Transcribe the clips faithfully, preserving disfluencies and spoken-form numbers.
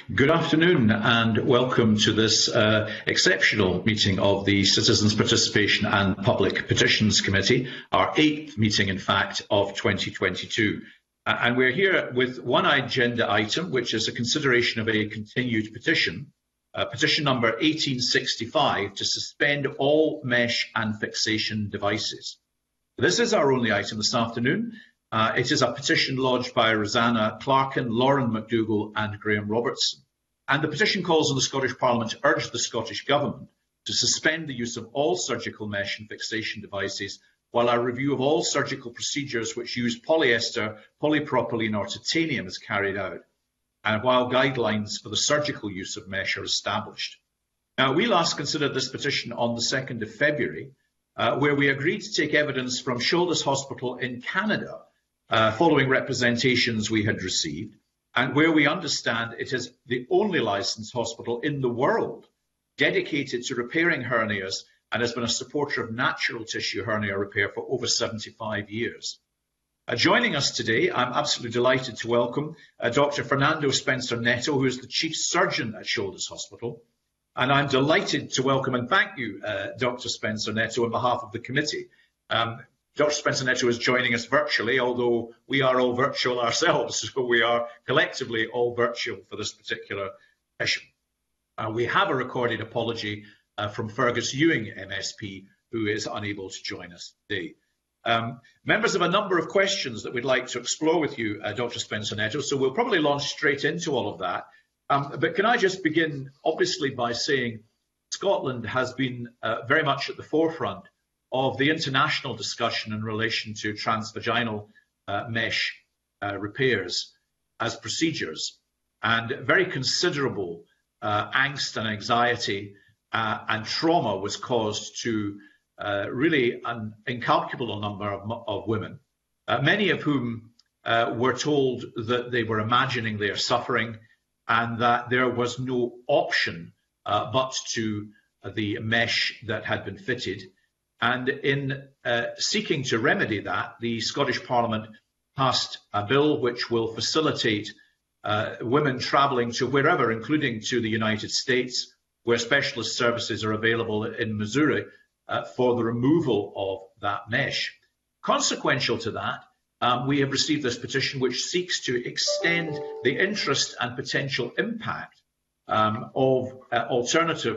Good afternoon and welcome to this uh, exceptional meeting of the Citizens Participation and Public Petitions Committee, our eighth meeting in fact of twenty twenty-two. Uh, and we're here with one agenda item, which is a consideration of a continued petition, uh, petition number eighteen sixty-five, to suspend all mesh and fixation devices. This is our only item this afternoon. Uh, it is a petition lodged by Rosanna Clarkin, Lauren McDougall and Graham Robertson. And the petition calls on the Scottish Parliament to urge the Scottish Government to suspend the use of all surgical mesh and fixation devices while a review of all surgical procedures which use polyester, polypropylene or titanium is carried out, and while guidelines for the surgical use of mesh are established. Now, we last considered this petition on the second of February, uh, where we agreed to take evidence from Shoulders Hospital in Canada, Uh, following representations we had received, and where we understand it is the only licensed hospital in the world dedicated to repairing hernias and has been a supporter of natural tissue hernia repair for over seventy-five years. Uh, joining us today, I'm absolutely delighted to welcome uh, Doctor Fernando Spencer Neto, who is the Chief Surgeon at Shoulders Hospital. And I'm delighted to welcome and thank you, uh, Doctor Spencer Neto, on behalf of the committee. Um, Doctor Spencer Neto is joining us virtually, although we are all virtual ourselves, so we are collectively all virtual for this particular session. Uh, we have a recorded apology uh, from Fergus Ewing, M S P, who is unable to join us today. Um, members have a number of questions that we'd like to explore with you, uh, Doctor Spencer Neto, so we'll probably launch straight into all of that. Um, but can I just begin, obviously, by saying Scotland has been uh, very much at the forefront of the international discussion in relation to transvaginal uh, mesh uh, repairs as procedures, and very considerable uh, angst and anxiety uh, and trauma was caused to uh, really an incalculable number of, of women, uh, many of whom uh, were told that they were imagining their suffering and that there was no option uh, but to uh, the mesh that had been fitted. And in uh, seeking to remedy that, the Scottish Parliament passed a bill which will facilitate uh, women travelling to wherever, including to the United States, where specialist services are available in Missouri, uh, for the removal of that mesh. Consequential to that, um, we have received this petition which seeks to extend the interest and potential impact um, of uh, alternative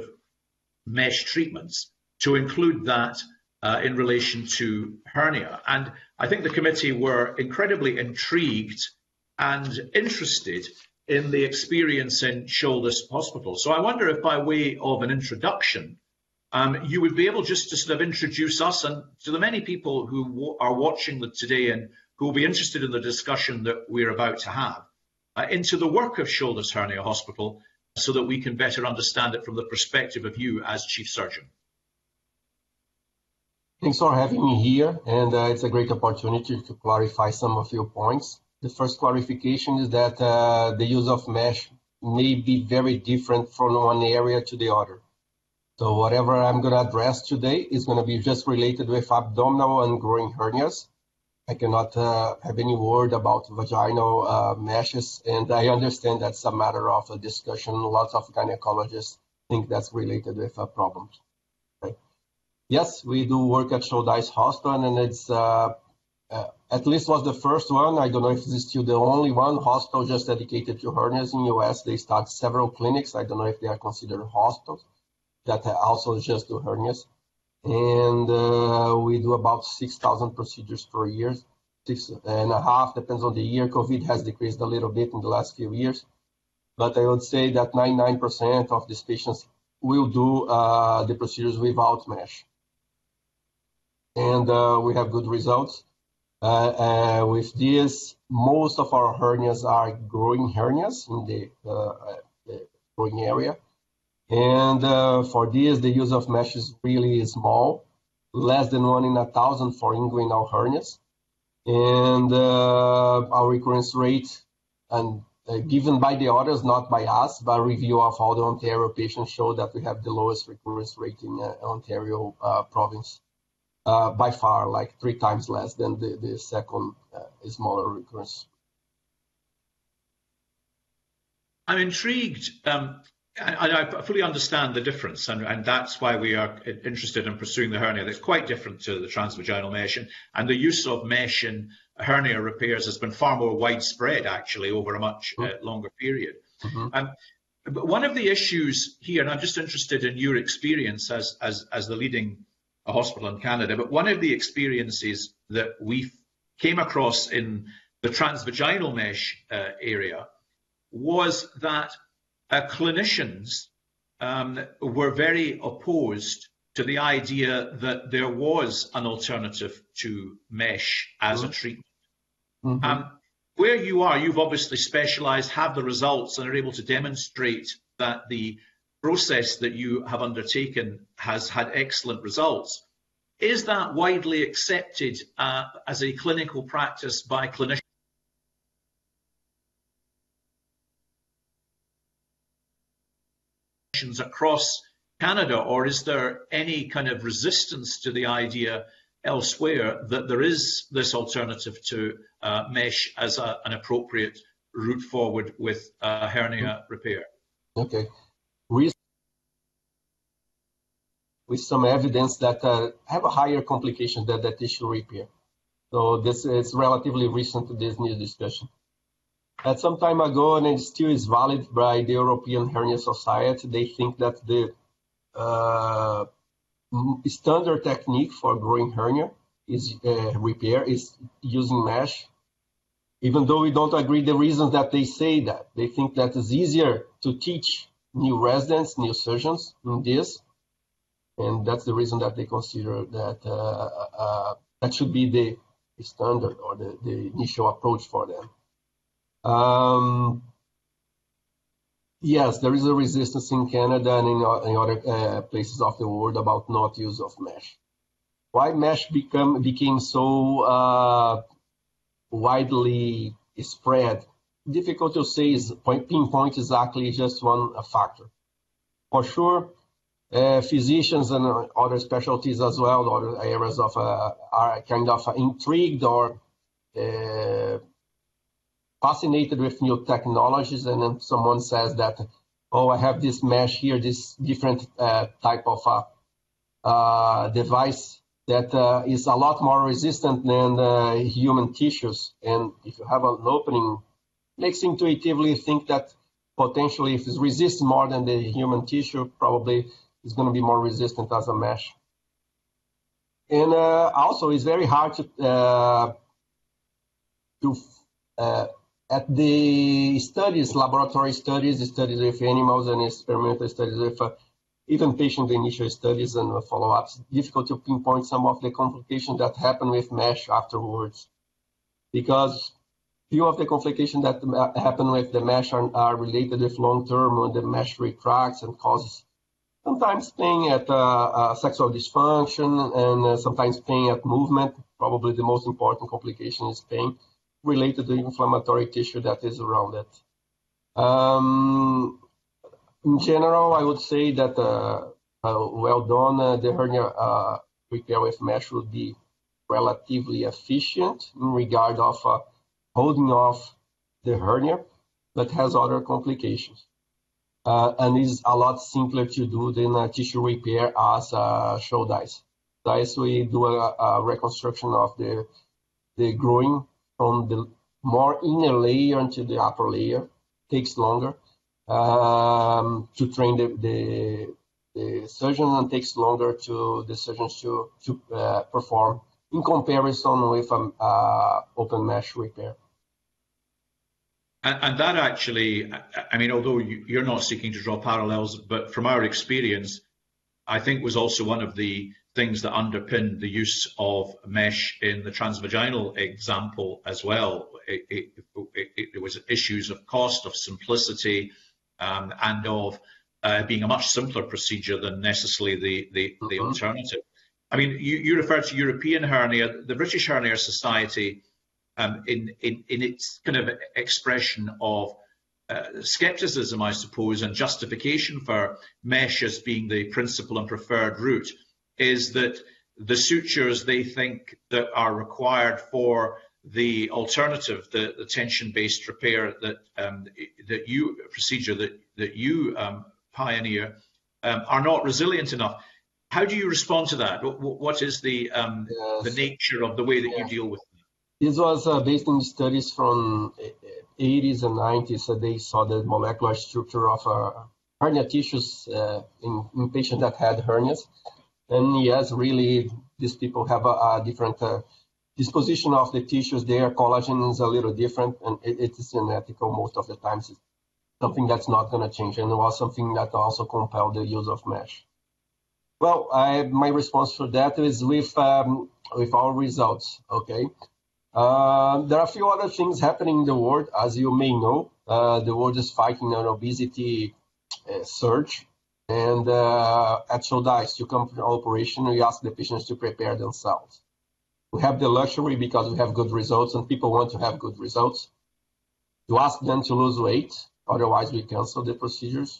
mesh treatments to include that Uh, in relation to hernia. And I think the committee were incredibly intrigued and interested in the experience in Shoulders Hospital. So I wonder if by way of an introduction, um, you would be able just to sort of introduce us and to the many people who are watching today and who will be interested in the discussion that we're about to have, uh, into the work of Shoulders Hernia Hospital so that we can better understand it from the perspective of you as Chief Surgeon. Thanks for having me here, and uh, it's a great opportunity to clarify some of your points. The first clarification is that uh, the use of mesh may be very different from one area to the other. So whatever I'm going to address today is going to be just related with abdominal and groin hernias. I cannot uh, have any word about vaginal uh, meshes, and I understand that's a matter of a discussion. Lots of gynecologists think that's related with a problem. Yes, we do work at Shoulders Hospital, and it's uh, uh, at least was the first one. I don't know if this is still the only one hospital just dedicated to hernias in the U S. They start several clinics. I don't know if they are considered hospitals that also just do hernias. And uh, we do about six thousand procedures per year, six and a half, depends on the year. COVID has decreased a little bit in the last few years. But I would say that ninety-nine percent of these patients will do uh, the procedures without mesh. And uh, we have good results. Uh, uh, with this, most of our hernias are groin hernias in the, uh, the groin area. And uh, for this, the use of mesh is really small, less than one in a thousand for inguinal hernias. And uh, our recurrence rate, and uh, given by the others, not by us, but review of all the Ontario patients show that we have the lowest recurrence rate in uh, Ontario uh, province. Uh, by far, like three times less than the, the second uh, smaller recurrence. I'm intrigued, um, and I fully understand the difference, and, and that's why we are interested in pursuing the hernia. That's quite different to the transvaginal mesh, and, and the use of mesh in hernia repairs has been far more widespread, actually, over a much uh, longer period. Mm-hmm. Um, but one of the issues here, and I'm just interested in your experience as, as, as the leading hospital in Canada, but one of the experiences that we came across in the transvaginal mesh uh, area was that uh, clinicians um, were very opposed to the idea that there was an alternative to mesh as mm-hmm. a treatment. Mm-hmm. Um, where you are, you've obviously specialised, have the results, and are able to demonstrate that the process that you have undertaken has had excellent results. Is that widely accepted uh, as a clinical practice by clinicians across Canada, or is there any kind of resistance to the idea elsewhere that there is this alternative to uh, mesh as a, an appropriate route forward with uh, hernia repair? Okay. With some evidence that uh, have a higher complication than the tissue repair. So this is relatively recent to this new discussion. At some time ago, and it still is valid by the European Hernia Society, they think that the uh, standard technique for growing hernia is uh, repair is using mesh. Even though we don't agree the reasons that they say that, they think that it's easier to teach new residents, new surgeons in this, and that's the reason that they consider that uh, uh, that should be the standard or the, the initial approach for them. Um, yes, there is a resistance in Canada and in, in other uh, places of the world about not use of mesh. Why mesh become became so uh, widely spread? Difficult to say. Is point, pinpoint exactly just one factor. For sure, uh, physicians and other specialties as well, other areas of uh, are kind of intrigued or uh, fascinated with new technologies, and then someone says that, oh, I have this mesh here, this different uh, type of uh, uh, device that uh, is a lot more resistant than uh, human tissues. And if you have an opening, makes intuitively think that potentially if it resists more than the human tissue, probably it's going to be more resistant as a mesh. And uh, also, it's very hard to uh, to uh, at the studies, laboratory studies, studies with animals and experimental studies with uh, even patient initial studies and uh, follow-ups, difficult to pinpoint some of the complications that happen with mesh afterwards. Because few of the complications that happen with the mesh are, are related with long-term when the mesh retracts and causes sometimes pain at uh, uh, sexual dysfunction and uh, sometimes pain at movement. Probably the most important complication is pain related to inflammatory tissue that is around it. Um, in general, I would say that uh, uh, well done, uh, the hernia uh, repair with mesh would be relatively efficient in regard of uh, holding off the hernia, but has other complications. Uh, and is a lot simpler to do than a tissue repair as a show dice. Dice, we do a, a reconstruction of the, the growing from the more inner layer into the upper layer. Takes longer um, to train the, the, the surgeon, and takes longer to the surgeons to, to uh, perform in comparison with an uh, open mesh repair. And, and that actually, I mean, although you, you're not seeking to draw parallels, but from our experience, I think was also one of the things that underpinned the use of mesh in the transvaginal example as well. It, it, it, it was issues of cost, of simplicity, um, and of uh, being a much simpler procedure than necessarily the, the, the mm-hmm. alternative. I mean, you, you referred to European hernia. The British Hernia Society, um, in, in, in its kind of expression of uh, skepticism, I suppose, and justification for mesh as being the principal and preferred route, is that the sutures they think that are required for the alternative, the, the tension-based repair that um, that you procedure that that you um, pioneer, um, are not resilient enough. How do you respond to that? What, what is the um, Yes. the nature of the way that Yeah. you deal with them? This was uh, based on studies from eighties and nineties. So they saw the molecular structure of uh, hernia tissues uh, in, in patients that had hernias. And yes, really, these people have a, a different uh, disposition of the tissues. Their collagen is a little different, and it, it is genetical most of the times. It's something that's not going to change, and it was something that also compelled the use of mesh. Well, I, my response for that is with um, with our results. Okay, uh, there are a few other things happening in the world, as you may know. Uh, the world is fighting an obesity uh, surge. And uh, at Showdice, you come to an operation, we ask the patients to prepare themselves. We have the luxury because we have good results and people want to have good results. You ask them to lose weight, otherwise we cancel the procedures.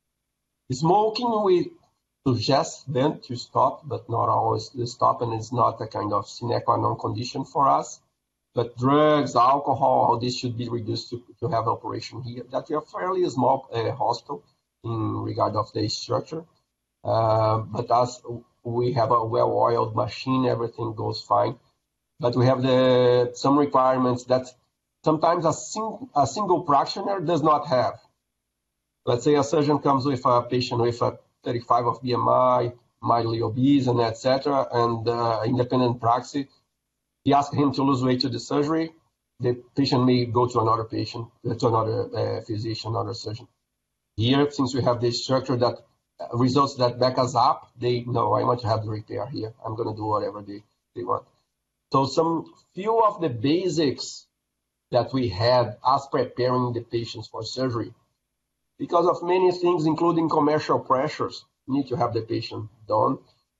Smoking, we suggest them to stop, but not always to stop, and it's not a kind of sine qua non condition for us. But drugs, alcohol, all this should be reduced to, to have operation here. That we are fairly small uh, hospital in regard of the structure. Uh, but as we have a well-oiled machine, everything goes fine. But we have the some requirements that sometimes a, sing, a single practitioner does not have. Let's say a surgeon comes with a patient with a thirty-five of B M I, mildly obese, and et cetera, and uh, independent praxis. He asks him to lose weight to the surgery. The patient may go to another patient, to another uh, physician, another surgeon. Here, since we have this structure that uh, results that back us up, they know I want to have the repair here. I'm going to do whatever they, they want. So some few of the basics that we had as preparing the patients for surgery, because of many things, including commercial pressures, need to have the patient done.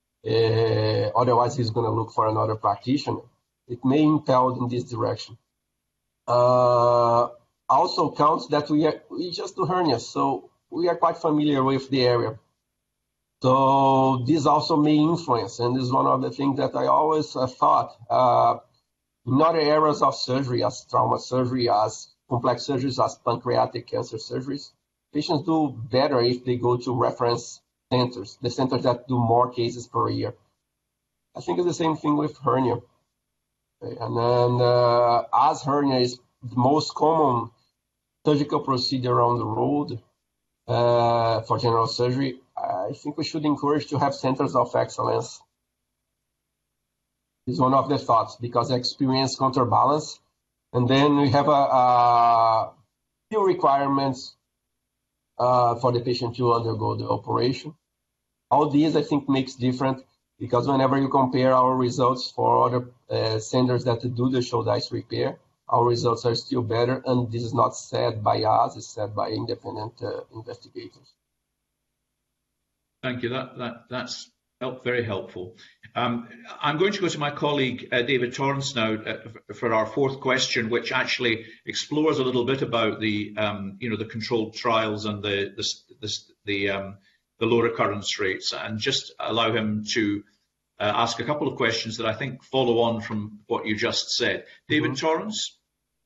Uh, otherwise, he's going to look for another practitioner. It may impel in this direction. Uh, also counts that we, are, we just do hernias, so we are quite familiar with the area. So this also may influence, and this is one of the things that I always uh, thought. Uh, in other areas of surgery, as trauma surgery, as complex surgeries, as pancreatic cancer surgeries, patients do better if they go to reference centers, the centers that do more cases per year. I think it's the same thing with hernia. Okay. And then uh, as hernia is the most common surgical procedure around the world uh, for general surgery, I think we should encourage to have centers of excellence. This is one of the thoughts, because experience counterbalance. And then we have a, a few requirements uh, for the patient to undergo the operation. All these, I think, makes different, because whenever you compare our results for other uh, centers that do the Showdice repair, our results are still better, and this is not said by us, it's said by independent uh, investigators. Thank you. That, that, that's help, very helpful. Um, I'm going to go to my colleague, uh, David Torrance, now uh, for our fourth question, which actually explores a little bit about the, um, you know, the controlled trials and the, the, the, the, um, the low recurrence rates, and just allow him to uh, ask a couple of questions that I think follow on from what you just said. David mm-hmm. Torrance.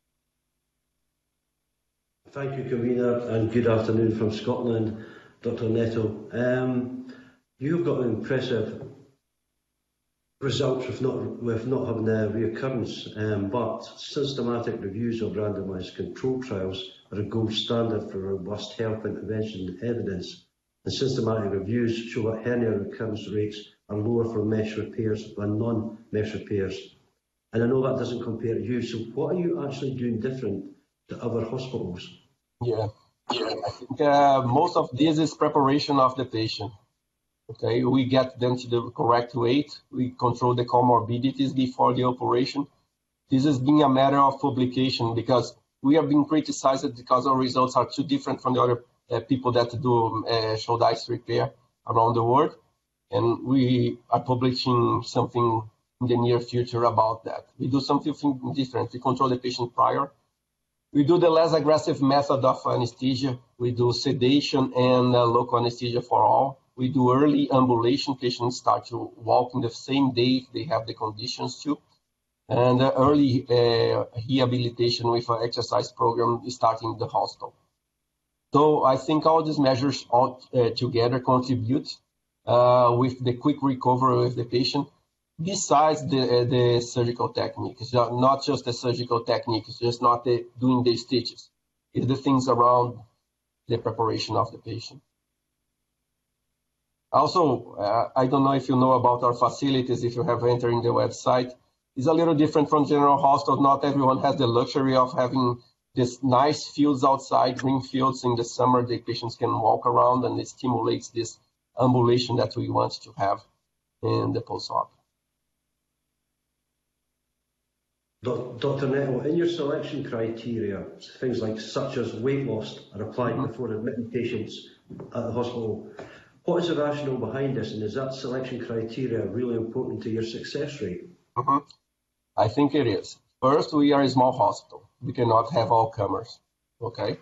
Thank you, convener, and good afternoon from Scotland, Doctor Netto. Um, you've got impressive results with not, with not having a reoccurrence, um, but systematic reviews of randomised control trials are a gold standard for robust health intervention evidence, and systematic reviews show that hernia recurrence rates are lower for mesh repairs than non-mesh repairs. And I know that doesn't compare to you, so what are you actually doing different to other hospitals? Yeah, yeah. I think uh, most of this is preparation of the patient. Okay, we get them to the correct weight. We control the comorbidities before the operation. This is being a matter of publication, because we are being criticized because our results are too different from the other uh, people that do uh, Showdice repair around the world. And we are publishing something in the near future about that. We do something different. We control the patient prior. We do the less aggressive method of anesthesia. We do sedation and uh, local anesthesia for all. We do early ambulation. Patients start to walk in the same day if they have the conditions to. and uh, early uh, rehabilitation with an exercise program starting the hospital. So I think all these measures all uh, together contribute uh, with the quick recovery of the patient. Besides the uh, the surgical technique, it's not just the surgical technique, it's just not the, doing the stitches. It's the things around the preparation of the patient. Also, uh, I don't know if you know about our facilities, if you have entered in the website. It's a little different from general hospitals. Not everyone has the luxury of having these nice fields outside, green fields in the summer. The patients can walk around, and it stimulates this ambulation that we want to have in the post-op. Doctor Nettle, in your selection criteria, things like such as weight loss are applied mm-hmm. before admitting patients at the hospital. What is the rationale behind this, and is that selection criteria really important to your success rate? Mm-hmm. I think it is. First, we are a small hospital. We cannot have all comers, okay?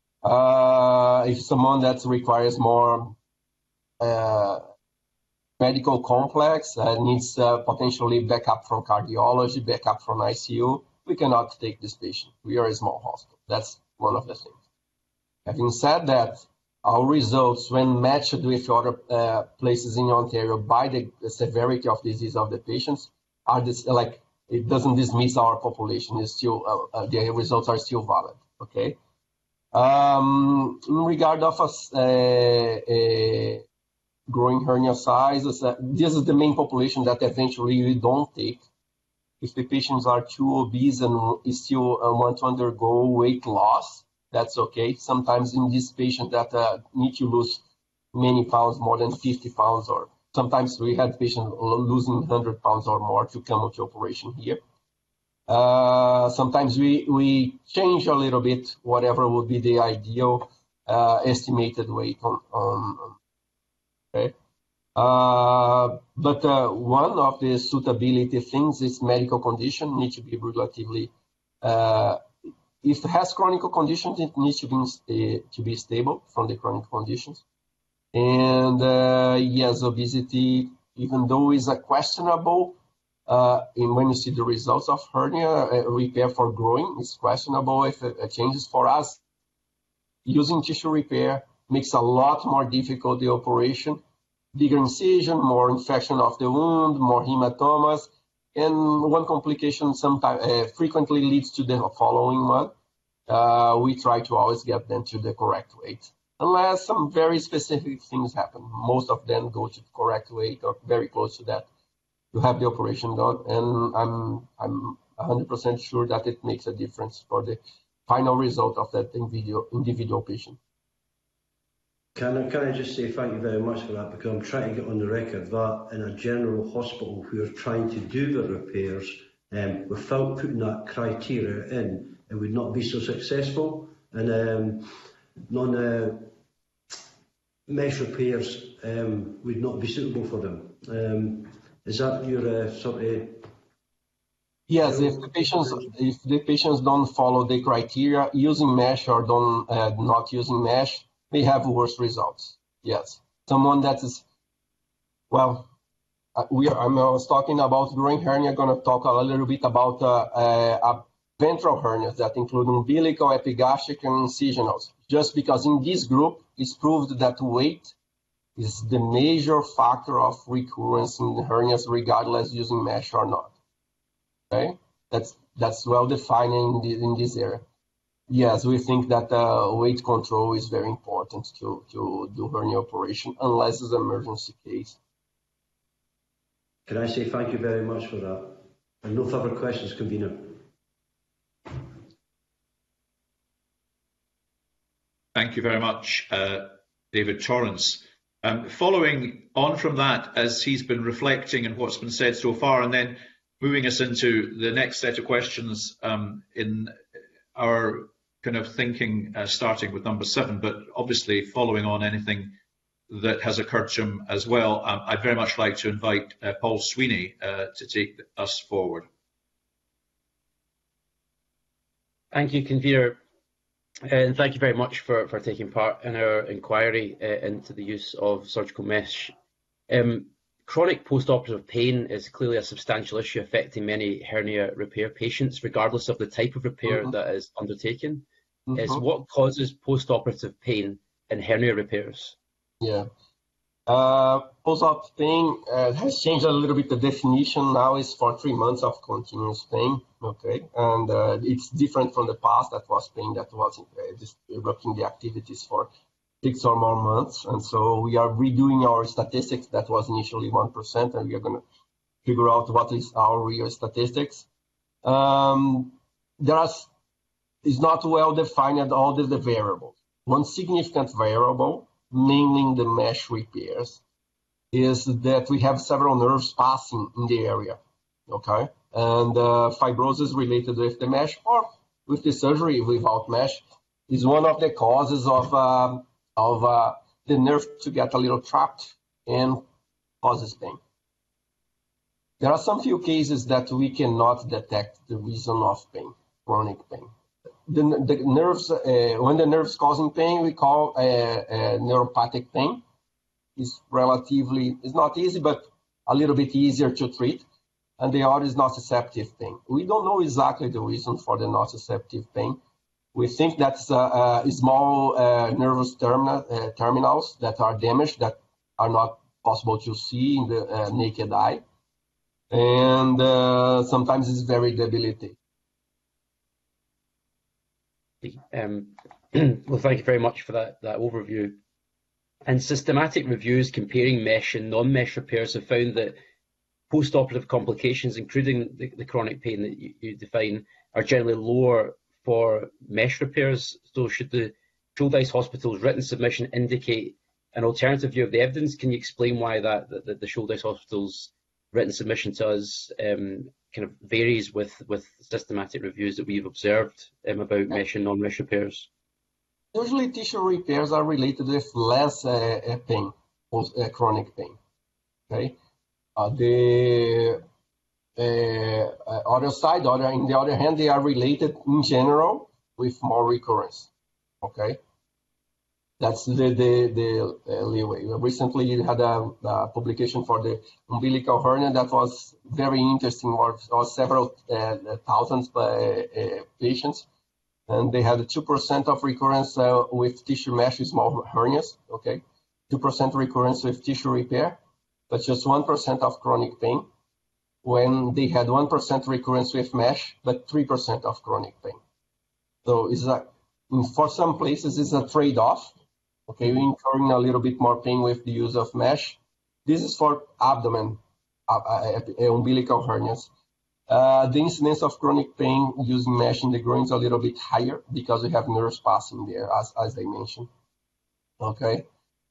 Uh, if someone that requires more uh, medical complex uh, needs uh, potentially backup from cardiology, backup from I C U, we cannot take this patient. We are a small hospital. That's one of the things. Having said that, our results, when matched with other uh, places in Ontario by the, the severity of disease of the patients, are this like it doesn't dismiss our population. It's still uh, uh, the results are still valid. Okay. Um, in regard of us. Uh, uh, growing hernia sizes. Uh, this is the main population that eventually we don't take. If the patients are too obese and still uh, want to undergo weight loss, that's okay. Sometimes in these patients that uh, need to lose many pounds, more than fifty pounds, or sometimes we had patients losing one hundred pounds or more to come to operation here. Uh, sometimes we, we change a little bit, whatever would be the ideal uh, estimated weight on, on Okay. Uh, but uh, one of the suitability things is medical condition needs to be relatively. Uh, if it has chronic conditions, it needs to be uh, to be stable from the chronic conditions. And uh, yes, obesity, even though is a questionable, uh, in when you see the results of hernia uh, repair for growing, it's questionable if it, it changes for us. Using tissue repair makes a lot more difficult the operation, bigger incision, more infection of the wound, more hematomas, and one complication sometimes uh, frequently leads to the following one. Uh, we try to always get them to the correct weight, unless some very specific things happen. Most of them go to the correct weight or very close to that to have the operation done, and I'm I'm one hundred percent sure that it makes a difference for the final result of that individual individual patient. Can I, can I just say thank you very much for that, because I'm trying to get on the record that in a general hospital who are trying to do the repairs um, without putting that criteria in, it would not be so successful, and um, non uh, mesh repairs um, would not be suitable for them. Um, is that your uh, sort of... Yes, if the patients if the patients don't follow the criteria using mesh or don't uh, not using mesh, they have worse results. Yes, someone that is well, uh, we are. I was talking about growing hernia. Going to talk a little bit about uh, uh, ventral hernias that include umbilical, epigastric, and incisionals. Just because in this group, it's proved that weight is the major factor of recurrence in hernias, regardless using mesh or not. Okay, that's that's well defined in, the, in this area. Yes, we think that uh, weight control is very important to to do hernia operation, unless it's an emergency case. Can I say thank you very much for that? And no further questions, convener. Thank you very much, uh, David Torrance. Um, following on from that, as he's been reflecting on what's been said so far, and then moving us into the next set of questions um, in our kind of thinking, uh, starting with number seven, but obviously following on anything that has occurred to him as well, um, I'd very much like to invite uh, Paul Sweeney uh, to take us forward. Thank you, convener, and thank you very much for, for taking part in our inquiry uh, into the use of surgical mesh. Um, chronic post-operative pain is clearly a substantial issue affecting many hernia repair patients, regardless of the type of repair mm-hmm. that is undertaken. Mm-hmm. Is what causes post-operative pain in hernia repairs? Yeah. Uh, post-op pain uh, has changed a little bit. The definition now is for three months of continuous pain, okay? And uh, it's different from the past. That was pain that was uh, disrupting the activities for six or more months. And so we are redoing our statistics. That was initially one percent, and we are going to figure out what is our real statistics. Um, there are, is not well defined all the, the variables. One significant variable, mainly the mesh repairs, is that we have several nerves passing in the area, okay? And uh, fibrosis related with the mesh or with the surgery without mesh is one of the causes of, uh, of uh, the nerve to get a little trapped and causes pain. There are some few cases that we cannot detect the reason of pain, chronic pain. The, the nerves, uh, when the nerve's causing pain, we call uh, uh, neuropathic pain. It's relatively, it's not easy, but a little bit easier to treat. And the other is nociceptive pain. We don't know exactly the reason for the nociceptive pain. We think that's uh, uh, small uh, nervous terminal, uh, terminals that are damaged, that are not possible to see in the uh, naked eye. And uh, sometimes it's very debilitating. Um, well, thank you very much for that, that overview. And systematic reviews comparing mesh and non-mesh repairs have found that post-operative complications, including the, the chronic pain that you, you define, are generally lower for mesh repairs. So should the Shouldice Hospital's written submission indicate an alternative view of the evidence? Can you explain why that, that the Shouldice Hospital's written submission to us um, kind of varies with, with systematic reviews that we've observed um, about mesh and non-mesh repairs? Usually tissue repairs are related with less uh, pain, uh, chronic pain, okay? Uh, the uh, other side, other, in the other hand, they are related in general with more recurrence, okay? That's the, the, the uh, leeway. Recently, you had a, a publication for the umbilical hernia that was very interesting, or, or several uh, thousands uh, uh, patients, and they had two percent of recurrence uh, with tissue mesh small hernias, okay? two percent recurrence with tissue repair, but just one percent of chronic pain, when they had one percent recurrence with mesh, but three percent of chronic pain. So it's a, for some places, it's a trade-off. Okay, we're incurring a little bit more pain with the use of mesh. This is for abdomen, uh, uh, umbilical hernias. Uh, the incidence of chronic pain using mesh in the groin is a little bit higher because we have nerves passing there, as, as I mentioned. Okay.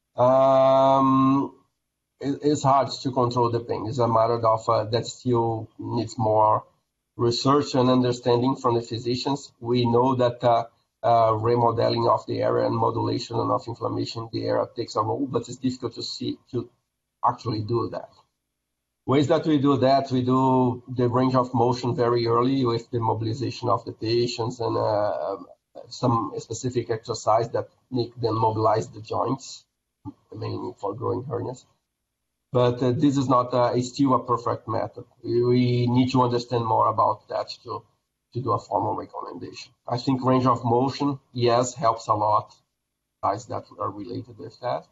Um, it, it's hard to control the pain. It's a matter of uh, that still needs more research and understanding from the physicians. We know that uh, Uh, remodeling of the area and modulation of inflammation in the area takes a role, but it's difficult to see to actually do that. Ways that we do that, we do the range of motion very early with the mobilization of the patients and uh, some specific exercise that make them mobilize the joints, mainly for growing hernias. But uh, this is not uh, it's still a perfect method. We, we need to understand more about that too, to do a formal recommendation. I think range of motion, yes, helps a lot, guys that are related with that.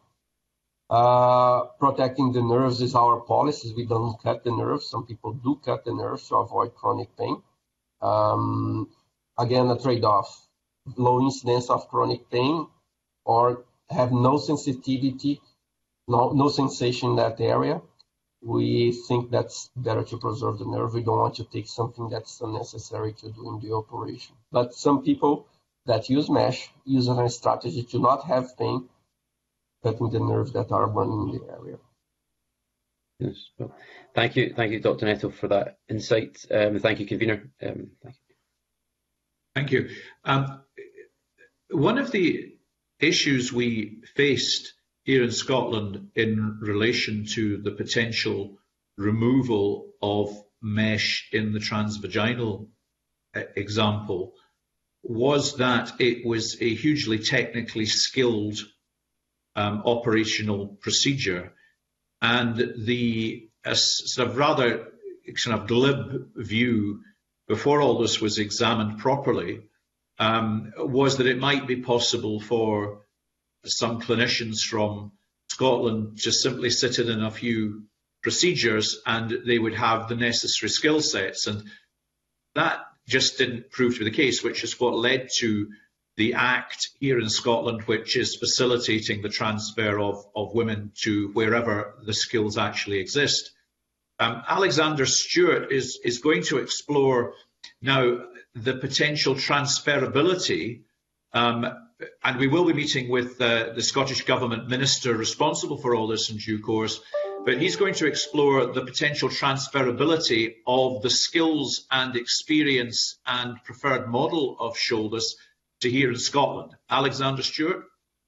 Uh, protecting the nerves is our policy. We don't cut the nerves. Some people do cut the nerves to avoid chronic pain. Um, again, a trade-off. Low incidence of chronic pain or have no sensitivity, no, no sensation in that area. We think that's better to preserve the nerve. We don't want to take something that's unnecessary to do in the operation. But some people that use mesh use a strategy to not have pain, cutting the nerves that are running in the area. Yes. Well, thank you. Thank you, Doctor Netto, for that insight. Um, thank you, convener. Um, thank you. Thank you. Um, one of the issues we faced here in Scotland in relation to the potential removal of mesh in the transvaginal example was that it was a hugely technically skilled um, operational procedure, And the uh, sort of rather kind of glib view before all this was examined properly um, was that it might be possible for some clinicians from Scotland just simply sit in a few procedures and they would have the necessary skill sets. And that just didn't prove to be the case, which is what led to the Act here in Scotland, which is facilitating the transfer of, of women to wherever the skills actually exist. Um, Alexander Stewart is, is going to explore now the potential transferability, um, and we will be meeting with uh, the Scottish Government Minister responsible for all this in due course, but he's going to explore the potential transferability of the skills and experience and preferred model of shoulders to here in Scotland. Alexander Stewart.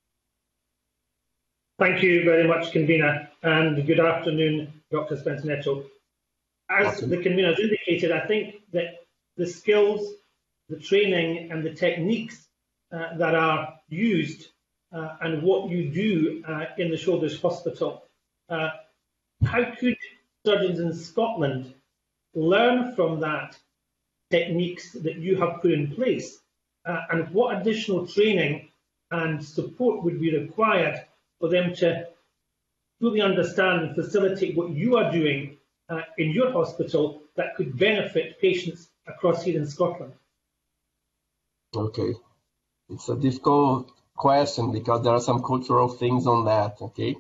Thank you very much, Convener, and good afternoon, Doctor Spencer-Neto. As the Convener has indicated, I think that the skills, the training and the techniques uh, that are used uh, and what you do uh, in the Shoulders Hospital, uh, how could surgeons in Scotland learn from that techniques that you have put in place, uh, and what additional training and support would be required for them to fully understand and facilitate what you are doing uh, in your hospital that could benefit patients across here in Scotland? Okay, it's a difficult question because there are some cultural things on that. Okay,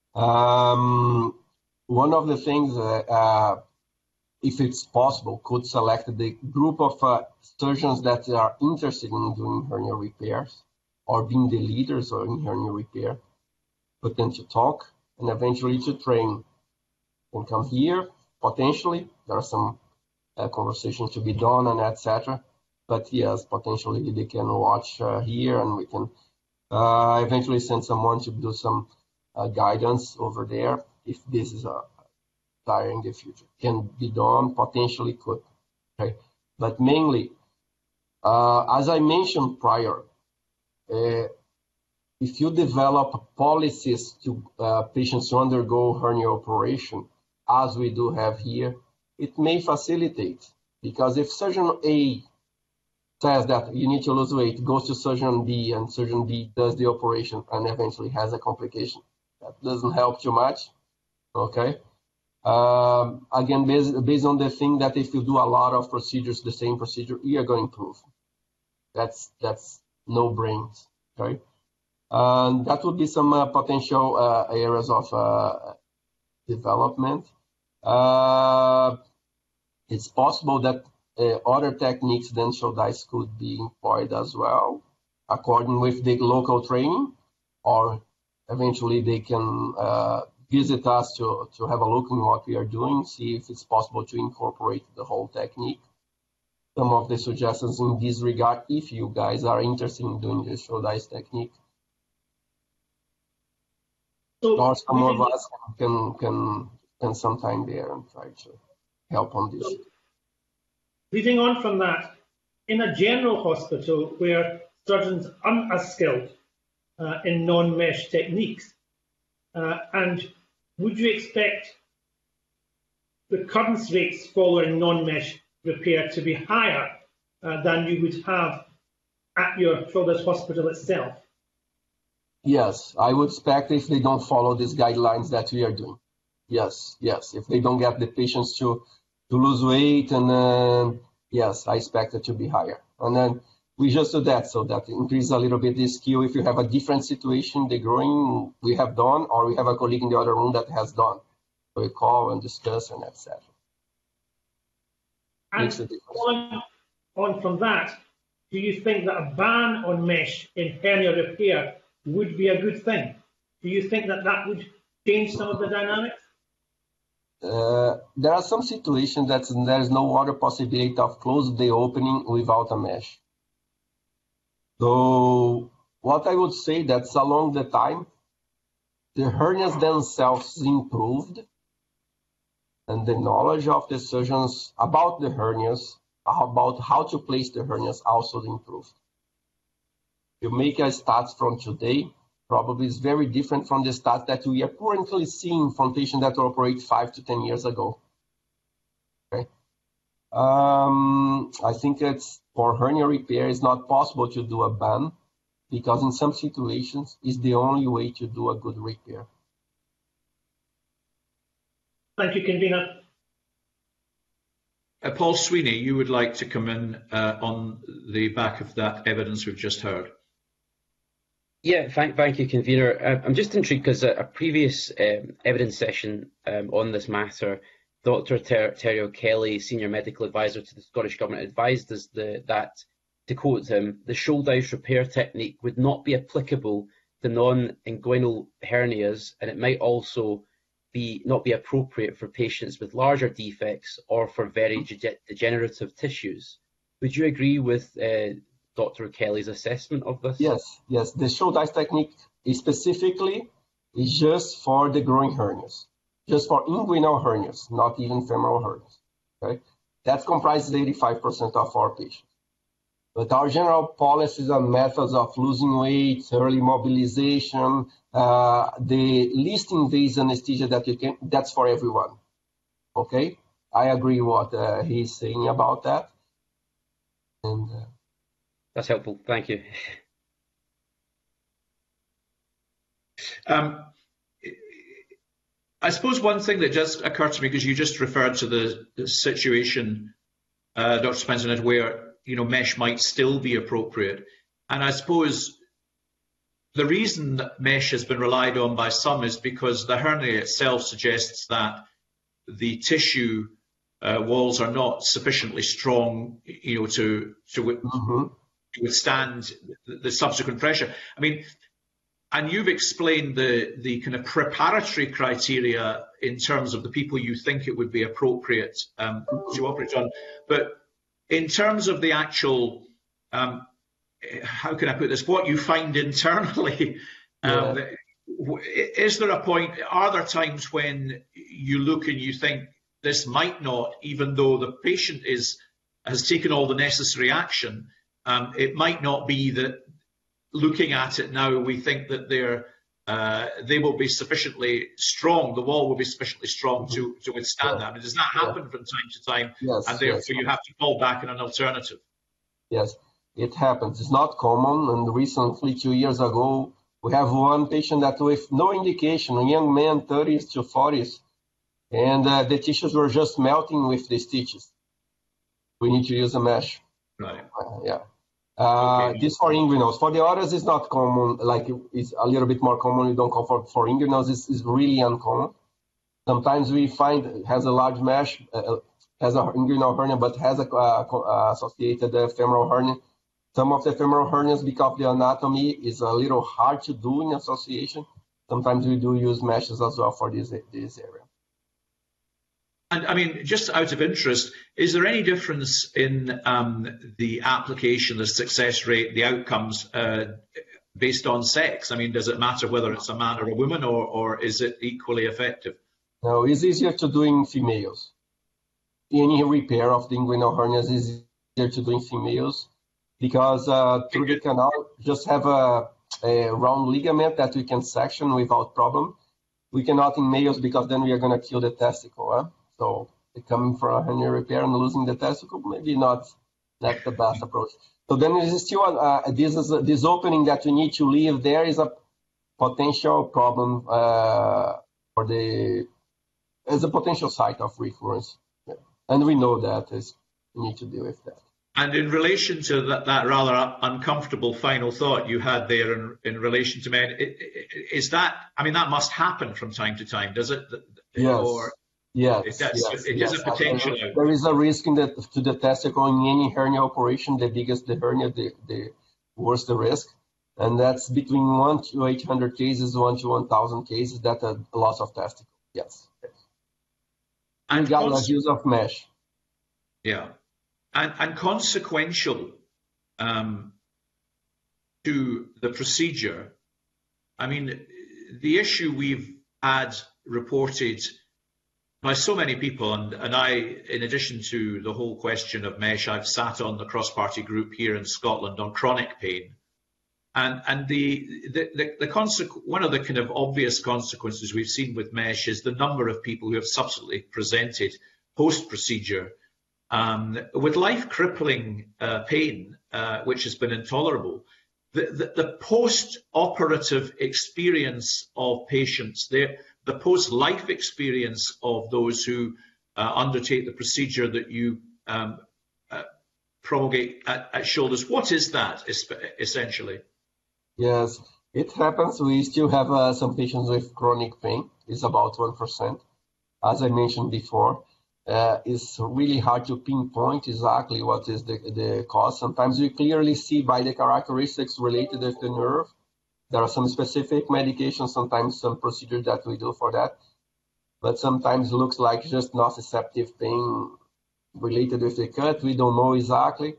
um, one of the things, uh, uh, if it's possible, could select the group of uh, surgeons that are interested in doing hernia repairs or being the leaders in hernia repair, but then to talk and eventually to train. Can come here, potentially, there are some uh, conversations to be done and et cetera. But yes, potentially they can watch uh, here and we can uh, eventually send someone to do some uh, guidance over there if this is a desire in the future. Can be done, potentially could. Okay, but mainly, uh, as I mentioned prior, uh, if you develop policies to uh, patients to undergo hernia operation, as we do have here, it may facilitate. Because if surgeon A says that you need to lose weight, goes to surgeon B, and surgeon B does the operation and eventually has a complication, that doesn't help too much, okay? Um, again, based, based on the thing that if you do a lot of procedures, the same procedure, you are going to improve. That's, that's no brains, okay? And that would be some uh, potential uh, areas of uh, development. Uh, it's possible that uh, other techniques than Shouldice could be employed as well, according with the local training, or eventually they can uh, visit us to, to have a look at what we are doing, see if it's possible to incorporate the whole technique. Some of the suggestions in this regard, if you guys are interested in doing the Shouldice technique. So or some of us can can spend some time there and try to help on this. So, leading on from that, in a general hospital where surgeons aren't as skilled uh, in non-mesh techniques, uh, and would you expect recurrence rates following non-mesh repair to be higher uh, than you would have at your Shoulders Hospital itself? Yes, I would expect if they don't follow these guidelines that we are doing. Yes, yes. If they don't get the patients to, to lose weight, and uh, yes, I expect it to be higher. And then we just do that so that increase a little bit the skill. If you have a different situation, the growing we have done, or we have a colleague in the other room that has done. So we call and discuss and et cetera. And on, on from that, do you think that a ban on mesh in hernia repair would be a good thing? Do you think that that would change some of the dynamics? Uh, there are some situations that there is no other possibility of close the opening without a mesh. So what I would say that's along the time, the hernias themselves improved, and the knowledge of the surgeons about the hernias, about how to place the hernias also improved. You make a start from today, probably is very different from the stats that we are currently seeing from patients that were operated five to ten years ago. Okay. Um, I think it's for hernia repair, it's not possible to do a ban because in some situations it's the only way to do a good repair. Thank you, Convener. Uh, Paul Sweeney, you would like to come in uh, on the back of that evidence we've just heard. Yeah, thank, thank you, Convener. Uh, I'm just intrigued because a, a previous um, evidence session um, on this matter, Doctor Ter Terry O'Kelly, Senior Medical Advisor to the Scottish Government, advised us the, that, to quote him, the Shouldice repair technique would not be applicable to non-inguinal hernias, and it might also be not be appropriate for patients with larger defects or for very degenerative tissues. Would you agree with uh, Doctor Kelly's assessment of this? Yes, yes. The Shouldice technique is specifically is just for the growing hernias, just for inguinal hernias, not even femoral hernias. Okay, that comprises eighty-five percent of our patients. But our general policies and methods of losing weight, early mobilization, uh, the least invasive anesthesia that you can, that's for everyone. Okay? I agree what uh, he's saying about that. And uh, that's helpful. Thank you. Um, I suppose one thing that just occurred to me, because you just referred to the, the situation, uh, Doctor Spencer, where you know, mesh might still be appropriate. And I suppose the reason that mesh has been relied on by some is because the hernia itself suggests that the tissue uh, walls are not sufficiently strong, you know, to to, mm-hmm. to withstand the, the subsequent pressure. I mean, and you've explained the the kind of preparatory criteria in terms of the people you think it would be appropriate um, to operate on, but in terms of the actual, um, how can I put this, what you find internally, um, yeah. is there a point, are there times when you look and you think this might not, even though the patient is has taken all the necessary action, um, it might not be that looking at it now we think that they're Uh, they will be sufficiently strong, the wall will be sufficiently strong to, to withstand yeah. that. I mean, does that happen yeah. from time to time? Yes, and therefore yes. you have to fall back on an alternative? Yes, it happens. It's not common. And recently, two years ago, we have one patient that with no indication, a young man, thirties to forties, and uh, the tissues were just melting with the stitches. We need to use a mesh. Right. Uh, yeah. Uh, okay. This for inguinals. For the others, it's not common. Like it's a little bit more common. We don't call for for inguinals. It's, it's really uncommon. Sometimes we find it has a large mesh, uh, has a inguinal hernia, but has a uh, associated uh, femoral hernia. Some of the femoral hernias, because the anatomy is a little hard to do in association. Sometimes we do use meshes as well for this this area. And I mean, just out of interest, is there any difference in um, the application, the success rate, the outcomes uh, based on sex? I mean, does it matter whether it's a man or a woman, or, or is it equally effective? No, it's easier to do in females. Any repair of the inguinal hernias is easier to do in females because uh, through the canal, just have a, a round ligament that we can section without problem. We cannot in males because then we are going to kill the testicle. Huh? So coming for a hernia repair and losing the testicle, maybe not, not the best approach. So then there is still uh, this is a, this opening that we need to leave. There is a potential problem uh, for the as a potential site of recurrence, yeah. And we know that is we need to deal with that. And in relation to that, that rather uncomfortable final thought you had there in, in relation to men, is that, I mean, that must happen from time to time, does it? Yes. Or yes. It, does, yes, it yes. is a potential. There, there is a risk in the, to the testicle in any hernia operation. The bigger the hernia, the, the worse the risk. And that's between one to eight hundred cases, one to one thousand cases, that a loss of testicle. Yes. yes. And got use of mesh. Yeah. And, and consequential um, to the procedure, I mean, the issue we've had reported by so many people, and, and I, in addition to the whole question of mesh, I've sat on the cross-party group here in Scotland on chronic pain. And, and the, the, the, the consequ one of the kind of obvious consequences we've seen with mesh is the number of people who have subsequently presented post-procedure um, with life-crippling uh, pain, uh, which has been intolerable. The, the, the post-operative experience of patients, the, the post-life experience of those who uh, undertake the procedure that you um, uh, promulgate at, at shoulders, what is that essentially? Yes, it happens. We still have uh, some patients with chronic pain. It's about one percent. As I mentioned before, uh, it's really hard to pinpoint exactly what is the, the cause. Sometimes we clearly see by the characteristics related with the nerve. There are some specific medications, sometimes some procedures that we do for that. But sometimes it looks like just nociceptive pain related with the cut. We don't know exactly.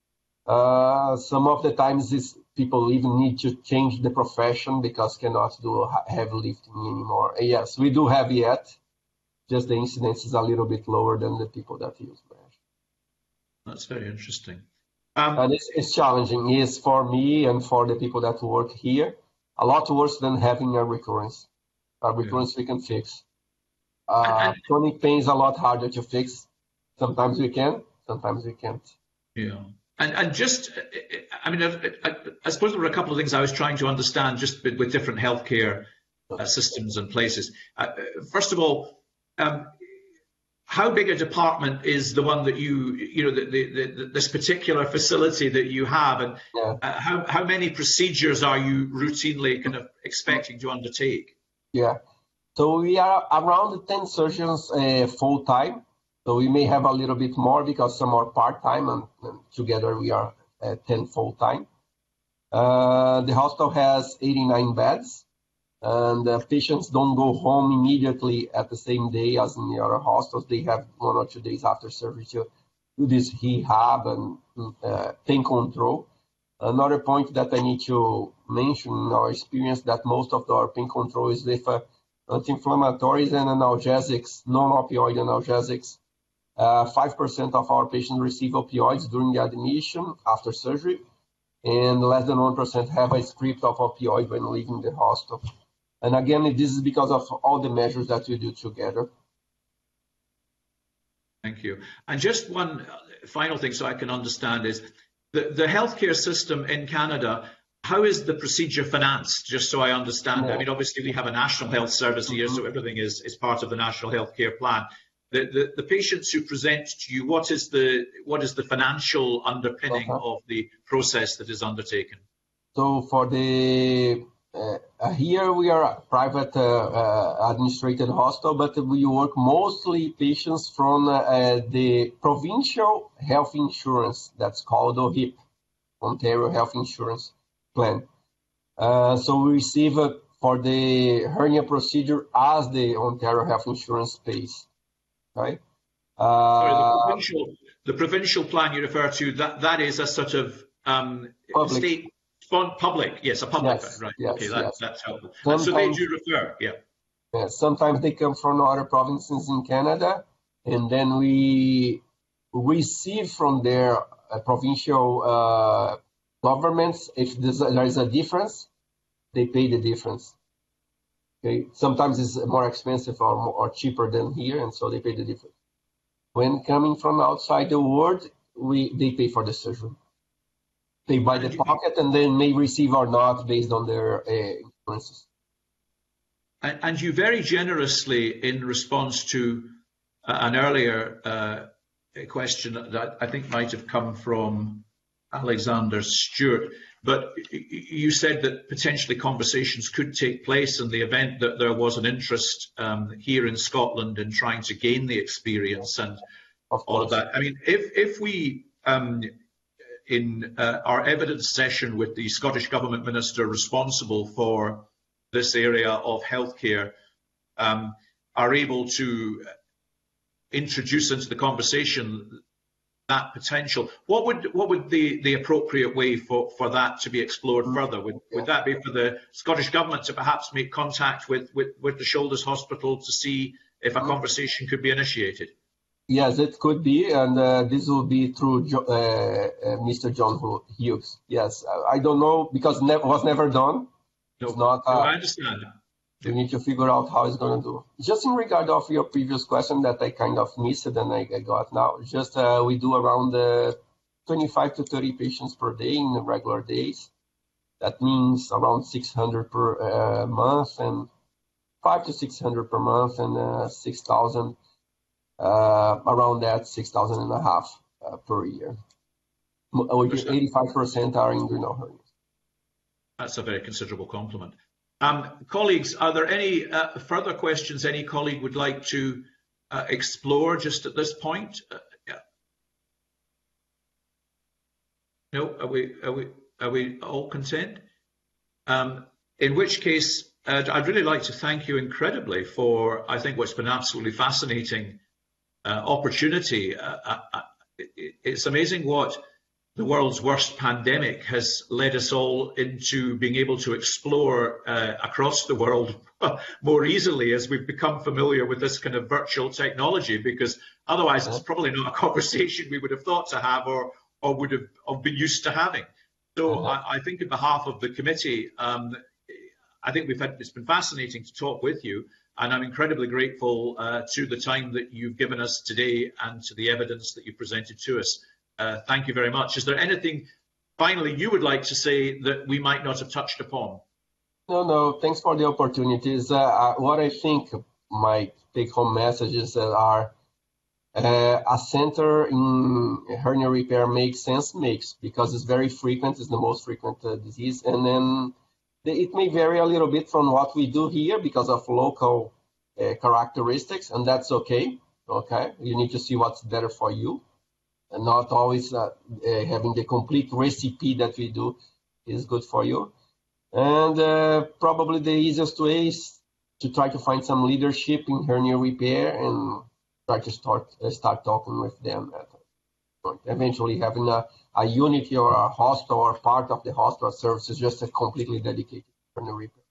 Uh, some of the times it's people even need to change the profession because cannot do heavy lifting anymore. Yes, we do have yet, just the incidence is a little bit lower than the people that use mesh. That's very interesting. Um, and it's, it's challenging, yes, for me and for the people that work here, a lot worse than having a recurrence. A recurrence yeah. we can fix. Uh, and, and, chronic pain is a lot harder to fix. Sometimes we can, sometimes we can't. Yeah. And, and just, I mean, I, I, I suppose there were a couple of things I was trying to understand just with, with different healthcare uh, systems and places. Uh, first of all, um, how big a department is the one that you, you know, the, the, the, this particular facility that you have, and yeah. uh, how, how many procedures are you routinely kind of expecting to undertake? Yeah, so we are around ten surgeons uh, full time. So we may have a little bit more because some are part-time, and, and together we are uh, ten full-time. Uh, the hospital has eighty-nine beds, and uh, patients don't go home immediately at the same day as in the other hospitals. They have one or two days after surgery to do this rehab and uh, pain control. Another point that I need to mention in our experience that most of our pain control is with uh, anti-inflammatories and analgesics, non-opioid analgesics. Uh, five percent of our patients receive opioids during the admission after surgery, and less than one percent have a script of opioid when leaving the hospital. And again, this is because of all the measures that we do together. Thank you. And just one final thing so I can understand is, the, the healthcare system in Canada, how is the procedure financed, just so I understand? Yeah. I mean, obviously we have a National Health Service here, mm-hmm. so everything is, is part of the National Healthcare Plan. The, the, the patients who present to you, what is the what is the financial underpinning uh-huh. of the process that is undertaken? So for the uh, here we are a private uh, uh, administrated hospital, but we work mostly patients from uh, the provincial health insurance that's called O H I P, Ontario Health Insurance Plan. Uh, so we receive uh, for the hernia procedure as the Ontario Health Insurance pays. Right. Uh, Sorry, the provincial, the provincial plan you refer to, that that is a sort of um, state public, yes, a public, yes, right? Yes, okay, that, yes. that's helpful. And so they do refer, yeah. Yes, sometimes they come from other provinces in Canada, and then we receive from their uh, provincial uh, governments. If there is a difference, they pay the difference. Okay. Sometimes it's more expensive or, more, or cheaper than here, and so they pay the difference. When coming from outside the world, we they pay for the surgery. They buy the pocket and then may receive or not based on their uh, insurances. And, and you very generously, in response to uh, an earlier uh, question that I think might have come from Alexander Stewart, but you said that potentially conversations could take place in the event that there was an interest um, here in Scotland in trying to gain the experience and of all of that. I mean, if, if we, um, in uh, our evidence session with the Scottish Government Minister responsible for this area of healthcare, um, are able to introduce into the conversation that potential, what would what would the the appropriate way for for that to be explored further? Would would that be for the Scottish Government to perhaps make contact with with with the Shoulders Hospital to see if a conversation could be initiated? Yes, it could be, and uh, this will be through jo uh, uh, Mister John Hughes. Yes, I don't know because it ne was never done. No, it's not. Uh, no, I understand. We need to figure out how it's going to do. Just in regard of your previous question that I kind of missed and I, I got now. Just uh, we do around uh, twenty-five to thirty patients per day in the regular days. That means around six hundred per uh, month and five to six hundred per month and uh, six thousand. Uh, around that six thousand and a half uh, per year. eighty-five percent are inguinal hernias. That's a very considerable compliment. Um, colleagues, are there any uh, further questions any colleague would like to uh, explore just at this point? Uh, yeah. No, are we, are we, are we all content? Um, in which case, uh, I'd really like to thank you incredibly for, I think, what's been absolutely fascinating Uh, opportunity. Uh, uh, it's amazing what the world's worst pandemic has led us all into being able to explore uh, across the world more easily as we've become familiar with this kind of virtual technology, because otherwise it's probably not a conversation we would have thought to have or, or would have, have been used to having. So uh-huh. I, I think on behalf of the committee, um, I think we've had, it's been fascinating to talk with you. And I'm incredibly grateful uh, to the time that you've given us today and to the evidence that you presented to us. Uh, thank you very much. Is there anything, finally, you would like to say that we might not have touched upon? No, no, thanks for the opportunities. Uh, what I think my take-home messages are uh, a center in hernia repair makes sense, makes, because it's very frequent, it's the most frequent uh, disease. And then it may vary a little bit from what we do here because of local uh, characteristics, and that's okay. Okay, you need to see what's better for you, and not always uh, uh, having the complete recipe that we do is good for you. And uh, probably the easiest way is to try to find some leadership in hernia repair and try to start uh, start talking with them. At eventually having a, a unity or a hospital or part of the hospital service is just a completely dedicated to hernia repair.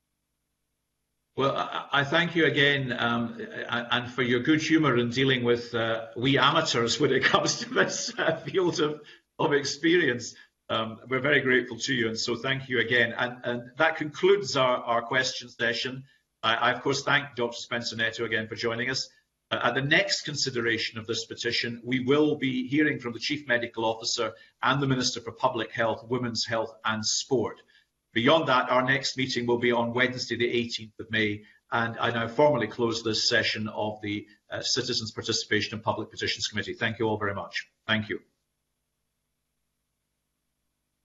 Well, I, I thank you again, um, and for your good humour in dealing with uh, we amateurs when it comes to this uh, field of, of experience. Um, we're very grateful to you, and so thank you again. And, and that concludes our, our question session. I, I, of course, thank Doctor Spencer Neto again for joining us. Uh, at the next consideration of this petition, we will be hearing from the Chief Medical Officer and the Minister for Public Health, Women's Health and Sport. Beyond that, our next meeting will be on Wednesday, the eighteenth of May, and I now formally close this session of the uh, Citizens Participation and Public Petitions Committee. Thank you all very much. Thank you.